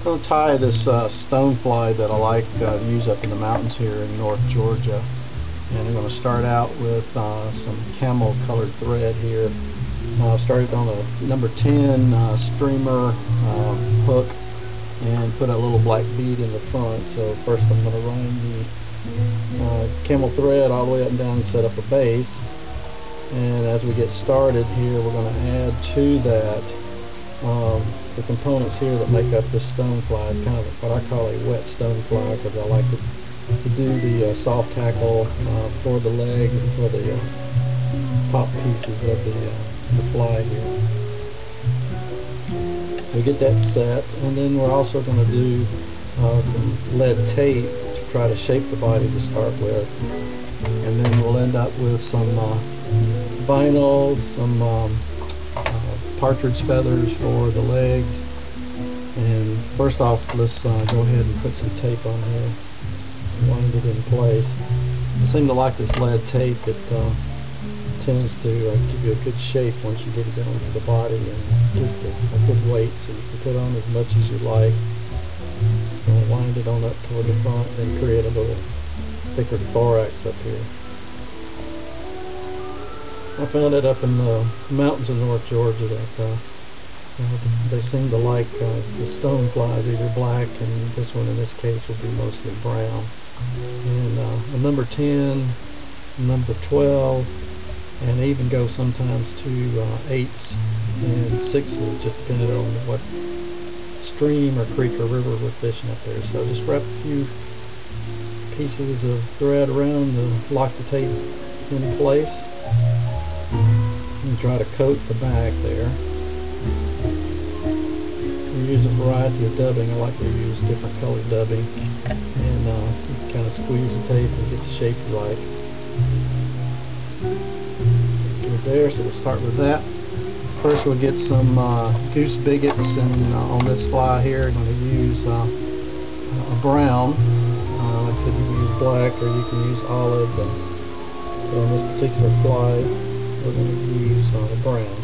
going to tie this stonefly that I like to use up in the mountains here in North Georgia. And I'm going to start out with some camel colored thread here. I've started on a number 10 streamer hook and put a little black bead in the front. So first I'm going to run the camel thread all the way up and down and set up a base. And as we get started here, we're going to add to that the components here that make up this stonefly. It's kind of what I call a wet stonefly because I like to do the soft hackle for the legs and for the top pieces of the fly here. So we get that set, and then we're also going to do some lead tape to try to shape the body to start with, and then we'll end up with some vinyl, some partridge feathers for the legs. And first off, let's go ahead and put some tape on here, wind it in place. I seem to like this lead tape. It tends to give you a good shape once you get it down to the body, and gives a good weight, so you can put on as much as you like. Wind it on up toward the front, then create a little thicker thorax up here. I found it up in the mountains of North Georgia that they seem to like the stoneflies either black, and this one in this case will be mostly brown. And a number 10, number 12, and even go sometimes to 8s and 6s, just depending on what stream or creek or river we're fishing up there. So just wrap a few pieces of thread around to lock the tape in place, and try to coat the back there. We use a variety of dubbing. I like to use different colored dubbing, and you can kind of squeeze the tape and get the shape you like. Good there, so we'll start with that. First we'll get some goose bigots, and on this fly here I'm going to use a brown. Like I said, you can use black or you can use olive, but on this particular fly we're going to use a brown.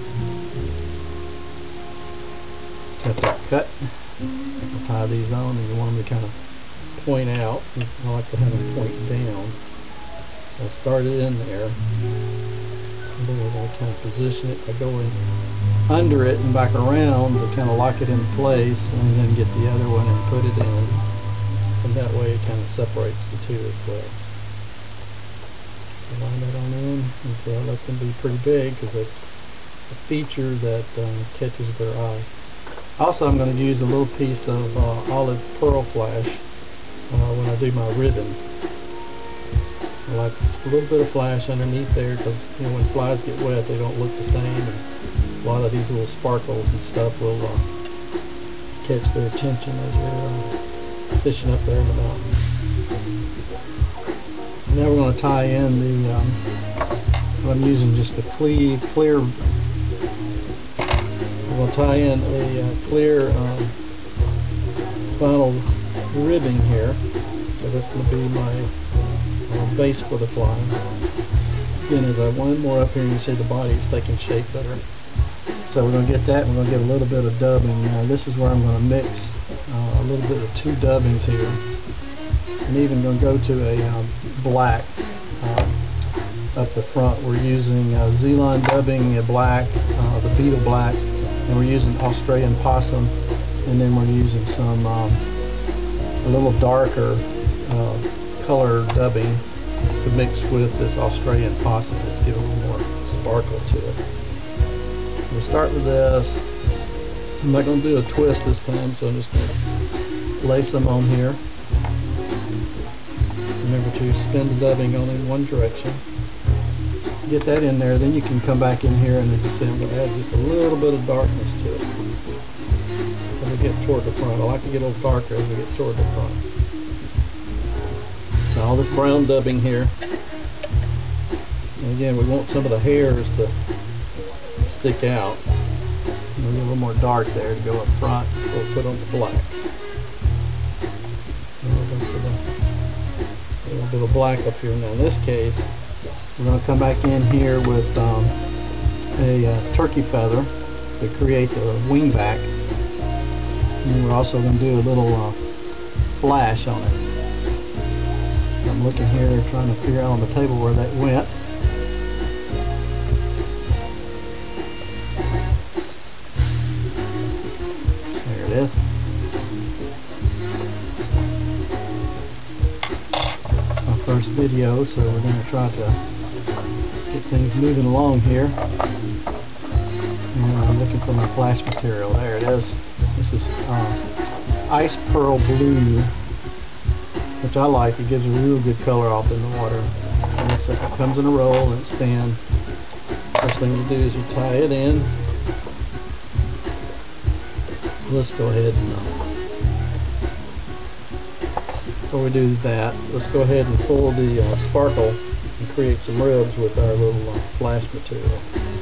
Got that cut. We'll tie these on, and you want them to kind of point out. I like to have them point down. So I started in there, and then we're going to kind of position it by going under it and back around to kind of lock it in place, and then get the other one and put it in, and that way it kind of separates the two as well. So line that on in, and so I let them be pretty big because that's a feature that catches their eye. Also, I'm going to use a little piece of olive pearl flash when I do my ribbon. I like just a little bit of flash underneath there because, you know, when flies get wet they don't look the same, and a lot of these little sparkles and stuff will catch their attention as you're fishing up there in the mountains. And now we're going to tie in the I'm using just a clear. We're going to tie in a clear vinyl ribbing here, because that's going to be my base for the fly. Again, as I wind more up here, you see the body is taking shape better. So we're going to get that, and we're going to get a little bit of dubbing. Now this is where I'm going to mix a little bit of two dubbings here, and even going to go to a black up the front. We're using Z-line dubbing, black, the beetle black, and we're using Australian possum, and then we're using some a little darker color dubbing to mix with this Australian possum, just to give a little more sparkle to it. We'll start with this. I'm not going to do a twist this time, so I'm just going to lay some on here. Remember to spin the dubbing only in one direction. Get that in there, then you can come back in here, and as you see, I'm going to add just a little bit of darkness to it as we get toward the front. I like to get a little darker as we get toward the front. So all this brown dubbing here, and again we want some of the hairs to stick out. Maybe a little more dark there to go up front before we put on the black. A little bit of black up here. Now in this case we're going to come back in here with a turkey feather to create the wing back. And we're also going to do a little flash on it. So I'm looking here trying to figure out on the table where that went. There it is. It's my first video, so we're going to try to get things moving along here. And I'm looking for my flash material. There it is. This is ice pearl blue, which I like. It gives a real good color off in the water. And it comes in a roll and it's thin. First thing you do is you tie it in. Let's go ahead and before we do that, let's go ahead and pull the sparkle and create some ribs with our little flash material.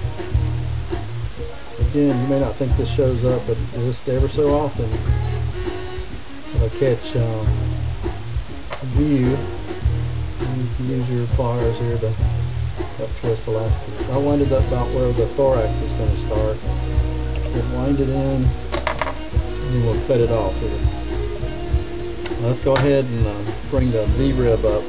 Again, you may not think this shows up, but just ever so often it'll catch view, and you can use your pliers here to help twist the last piece. I wind it up about where the thorax is going to start, and wind it in, and then we'll cut it off here. Now let's go ahead and bring the V-rib up.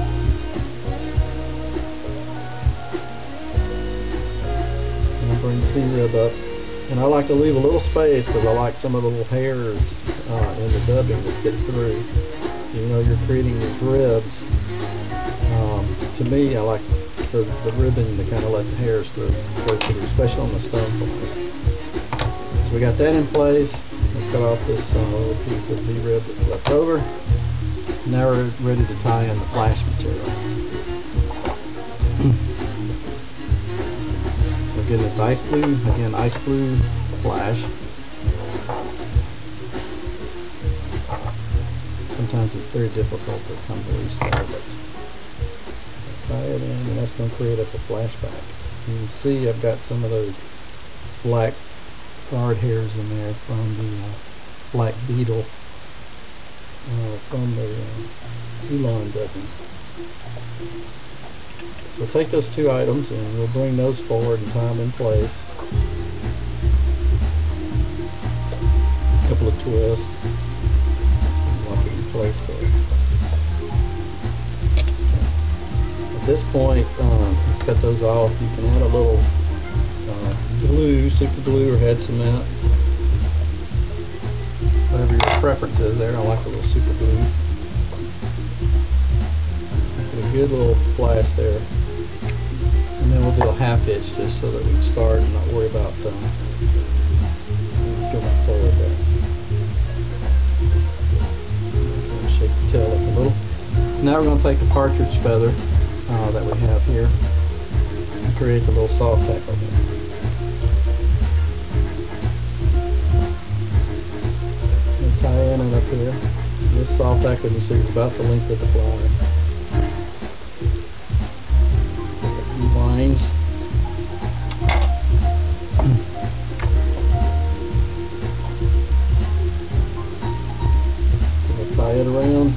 And bring the V-rib up. And I like to leave a little space because I like some of the little hairs in the dubbing to stick through. Even though you're creating these ribs, to me I like the ribbon to kind of let the hairs go through, especially on the stone flies. So we got that in place. We'll cut off this little piece of V-rib that's left over. Now we're ready to tie in the flash material. Again, this ice blue, ice blue flash. Sometimes it's very difficult to come loose there, but tie it in, and that's going to create us a flashback. You can see I've got some of those black guard hairs in there from the black beetle from the Ceylon dubbing. So take those two items and we'll bring those forward and tie them in place. A couple of twists and lock it in place there. At this point, let's cut those off. You can add a little glue, super glue, or head cement. Whatever your preference is there. I like a little super glue. Put a good little flash there. And then we'll do a half hitch just so that we can start and not worry about things going forward there. Shake the tail up a little. Now we're going to take the partridge feather that we have here and create the little soft hackle there. And tie in it up here. This soft hackle, you see, is about the length of the fly. Lines. So we'll tie it around.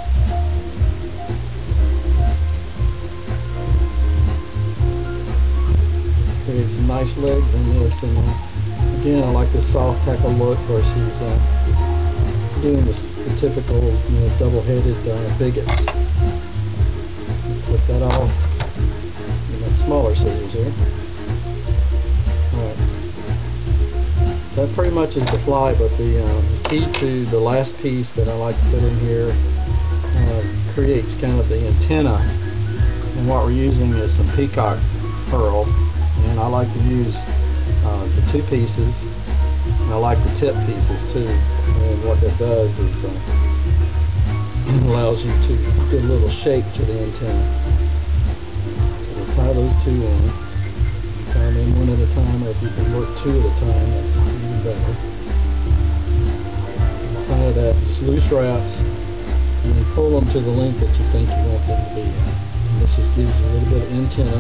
Create some nice legs in this, and again, I like this soft hackle look versus doing the typical, double-headed bigots. Flip that off. Smaller scissors here. Alright. So that pretty much is the fly, but the key to the last piece that I like to put in here creates kind of the antenna, and what we're using is some peacock pearl, and I like to use the two pieces, and I like the tip pieces too, and what that does is it allows you to get a little shape to the antenna. Tie those two in. Tie them in one at a time, or if you can work two at a time, that's even better. So tie that, just loose wraps, and then pull them to the length that you think you want them to be in. And this just gives you a little bit of antenna.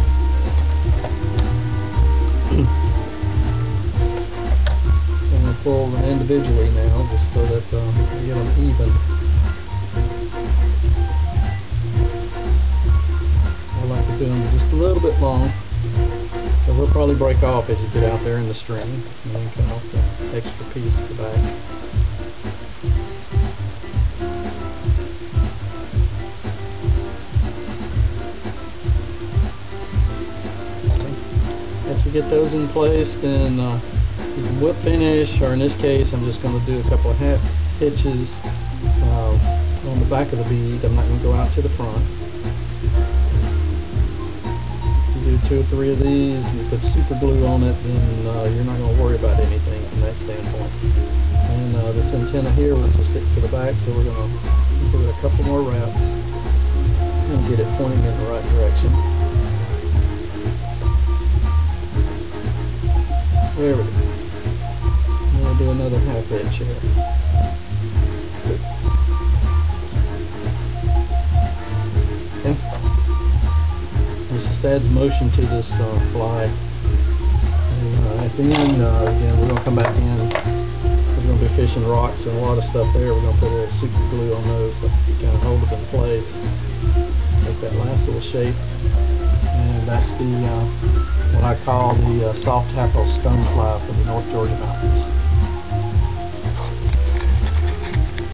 So I'm going to pull them individually now, just so that we get them even. Do them just a little bit long, because they'll probably break off as you get out there in the string, and then cut off the extra piece at the back. get those in place, then you can whip finish, or in this case I'm just going to do a couple of half hitches on the back of the bead. I'm not going to go out to the front. You do 2 or 3 of these and you put super glue on it, then you're not going to worry about anything from that standpoint. And this antenna here wants to stick to the back, so we're going to give it a couple more wraps and get it pointing in the right direction. There we go. And we'll do another half hitch here. Okay. This just adds motion to this fly. And at the end, again, we're going to come back in. We're going to be fishing rocks and a lot of stuff there. We're going to put a little super glue on those to kind of hold them in place. Make that last little shape. And that's the what I call the Soft Hackle Stone Fly for the North Georgia mountains.